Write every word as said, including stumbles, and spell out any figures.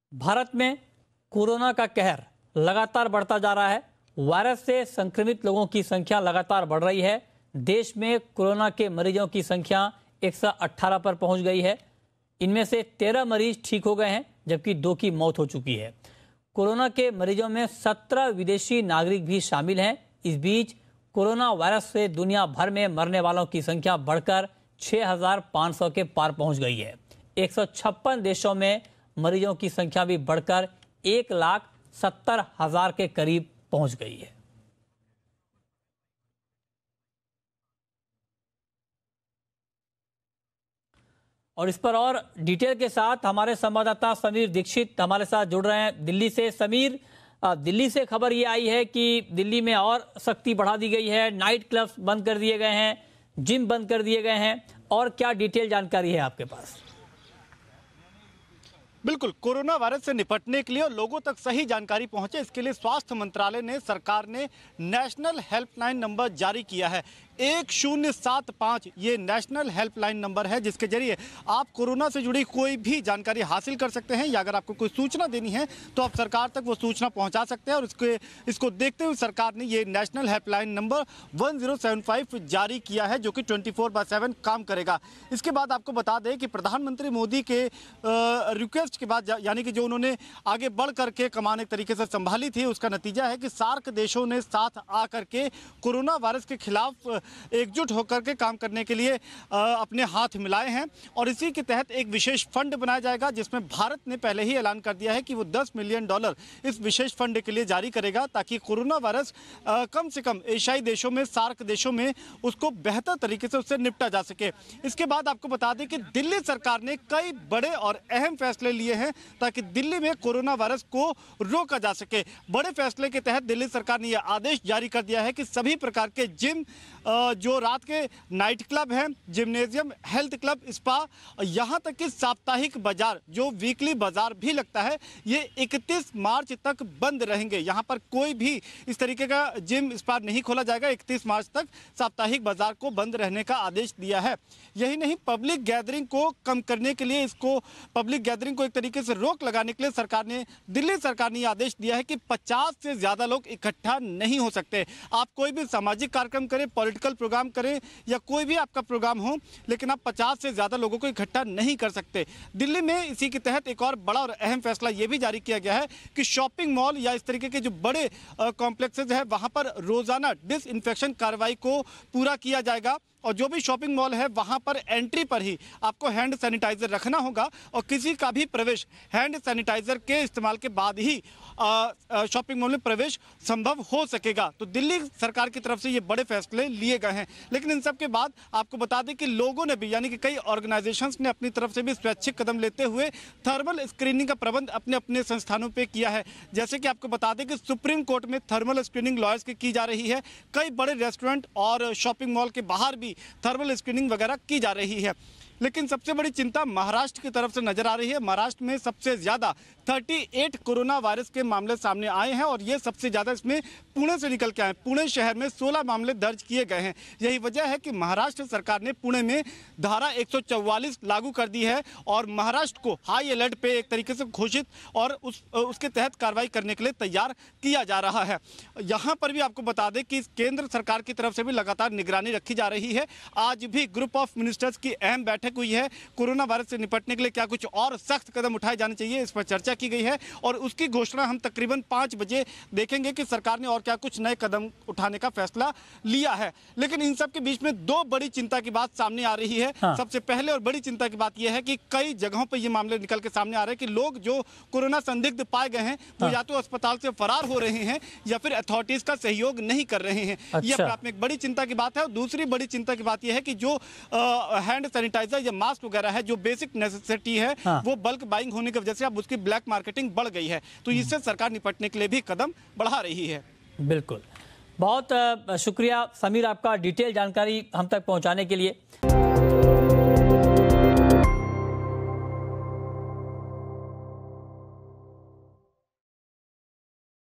भारत में कोरोना का कहर लगातार बढ़ता जा रहा है। वायरस से संक्रमित लोगों की संख्या लगातार बढ़ रही है। देश में कोरोना के मरीजों की संख्या एक सौ अठारह पर पहुंच गई है। इनमें से तेरह मरीज ठीक हो गए हैं, जबकि दो की मौत हो चुकी है। कोरोना के मरीजों में सत्रह विदेशी नागरिक भी शामिल हैं। इस बीच कोरोना वायरस से दुनिया भर में मरने वालों की संख्या बढ़कर छह हजार पाँच सौ के पार पहुंच गई है। एक सौ छप्पन देशों में मरीजों की संख्या भी बढ़कर एक लाख सत्तर हजार के करीब पहुंच गई है। और इस पर और डिटेल के साथ हमारे संवाददाता समीर दीक्षित हमारे साथ जुड़ रहे हैं दिल्ली से। समीर, दिल्ली से खबर ये आई है कि दिल्ली में और सख्ती बढ़ा दी गई है, नाइट क्लब्स बंद कर दिए गए हैं, जिम बंद कर दिए गए हैं, और क्या डिटेल जानकारी है आपके पास? बिल्कुल, कोरोना वायरस से निपटने के लिए और लोगों तक सही जानकारी पहुंचे, इसके लिए स्वास्थ्य मंत्रालय ने सरकार ने नेशनल हेल्पलाइन नंबर जारी किया है। एक शून्य सात पाँच ये नेशनल हेल्पलाइन नंबर है, जिसके जरिए आप कोरोना से जुड़ी कोई भी जानकारी हासिल कर सकते हैं, या अगर आपको कोई सूचना देनी है तो आप सरकार तक वो सूचना पहुंचा सकते हैं। और इसके इसको देखते हुए सरकार ने ये national helpline number one zero seven five जारी किया है, जो कि ट्वेंटी फोर बाय सेवन काम करेगा। इसके बाद आपको बता दें कि प्रधानमंत्री मोदी के रिक्वेस्ट के बाद, यानी कि जो उन्होंने आगे बढ़ करके कमान एक तरीके से संभाली थी, उसका नतीजा है कि सार्क देशों ने साथ आकर के कोरोना वायरस के खिलाफ एकजुट होकर के काम करने के लिए अपने हाथ मिलाए हैं। और इसी के तहत एक विशेष फंड बनाया जाएगा, जिसमें भारत ने पहले ही ऐलान कर दिया है कि वो दस मिलियन डॉलर इस विशेष फंड के लिए जारी करेगा, ताकि कोरोना वायरस कम से कम एशियाई देशों में, सार्क देशों में उसको बेहतर तरीके से उससे निपटा जा सके। इसके बाद आपको बता दें कि दिल्ली सरकार ने कई बड़े और अहम फैसले लिए हैं ताकि दिल्ली में कोरोना वायरस को रोका जा सके। बड़े फैसले के तहत दिल्ली सरकार ने यह आदेश जारी कर दिया है कि सभी प्रकार के जिम, जो रात के नाइट क्लब हैं, जिम्नेजियम, हेल्थ क्लब, स्पा, यहाँ तक कि साप्ताहिक बाजार, जो वीकली बाजार भी लगता है, ये इकतीस मार्च तक बंद रहेंगे। यहाँ पर कोई भी इस तरीके का जिम, स्पा नहीं खोला जाएगा। इकतीस मार्च तक साप्ताहिक बाजार को बंद रहने का आदेश दिया है। यही नहीं, पब्लिक गैदरिंग को कम करने के लिए, इसको पब्लिक गैदरिंग को एक तरीके से रोक लगाने के लिए सरकार ने दिल्ली सरकार ने आदेश दिया है कि पचास से ज्यादा लोग इकट्ठा नहीं हो सकते। आप कोई भी सामाजिक कार्यक्रम करें, पॉलिटिकल प्रोग्राम करें, या कोई भी आपका प्रोग्राम हो, लेकिन आप पचास से ज्यादा लोगों को इकट्ठा नहीं कर सकते। दिल्ली में इसी के तहत एक और बड़ा और अहम फैसला यह भी जारी किया गया है कि शॉपिंग मॉल या इस तरीके के जो बड़े कॉम्प्लेक्सेस है, वहां पर रोजाना डिसइंफेक्शन कार्रवाई को पूरा किया जाएगा। और जो भी शॉपिंग मॉल है, वहां पर एंट्री पर ही आपको हैंड सैनिटाइजर रखना होगा, और किसी का भी प्रवेश हैंड सैनिटाइजर के इस्तेमाल के बाद ही शॉपिंग मॉल में प्रवेश संभव हो सकेगा। तो दिल्ली सरकार की तरफ से ये बड़े फैसले लिए गए हैं। लेकिन इन सब के बाद आपको बता दें कि लोगों ने भी, यानी कि कई ऑर्गेनाइजेशंस ने अपनी तरफ से भी स्वैच्छिक कदम लेते हुए थर्मल स्क्रीनिंग का प्रबंध अपने अपने संस्थानों पर किया है। जैसे कि आपको बता दें कि सुप्रीम कोर्ट में थर्मल स्क्रीनिंग लॉयर्स की की जा रही है। कई बड़े रेस्टोरेंट और शॉपिंग मॉल के बाहर भी थर्मल स्क्रीनिंग वगैरह की जा रही है। लेकिन सबसे बड़ी चिंता महाराष्ट्र की तरफ से नजर आ रही है। महाराष्ट्र में सबसे ज्यादा अड़तीस कोरोना वायरस के मामले सामने आए हैं, और ये सबसे ज्यादा इसमें पुणे से निकल के आए। पुणे शहर में सोलह मामले दर्ज किए गए हैं। यही वजह है कि महाराष्ट्र सरकार ने पुणे में धारा एक सौ चौवालीस लागू कर दी है, और महाराष्ट्र को हाई अलर्ट पे एक तरीके से घोषित और उस उसके तहत कार्रवाई करने के लिए तैयार किया जा रहा है। यहाँ पर भी आपको बता दें कि केंद्र सरकार की तरफ से भी लगातार निगरानी रखी जा रही है। आज भी ग्रुप ऑफ मिनिस्टर्स की अहम बैठक हुई है। कोरोना वायरस से निपटने के लिए क्या कुछ और सख्त कदम उठाए जाने चाहिए, इस पर चर्चा की गई है, और उसकी घोषणा हम तकरीबन पाँच बजे देखेंगे कि सरकार ने और क्या कुछ नए कदम उठाने का फैसला लिया है। लेकिन इन सब के बीच में दो बड़ी चिंता की बात सामने आ रही है। हाँ। सबसे पहले और बड़ी चिंता की बात यह है कि कई जगहों पर ये मामले निकल के सामने आ रहे हैं कि लोग जो कोरोना संदिग्ध पाए गए हैं, वो हाँ। या तो अस्पताल से फरार हो रहे हैं, या फिर अथॉरिटीज का सहयोग नहीं कर रहे हैं। अच्छा। यह प्राथमिक बड़ी चिंता की बात है। और दूसरी बड़ी चिंता की बात यह है कि जो हैंड सैनिटाइजर या मास्क वगैरह है, जो बेसिक नेसेसिटी है, हाँ। वो बल्क बाइंग होने की वजह से अब उसकी ब्लैक मार्केटिंग बढ़ गई है। तो इससे सरकार निपटने के लिए भी कदम बढ़ा रही है। बिल्कुल, बहुत शुक्रिया समीर, आपका डिटेल जानकारी हम तक पहुंचाने के लिए।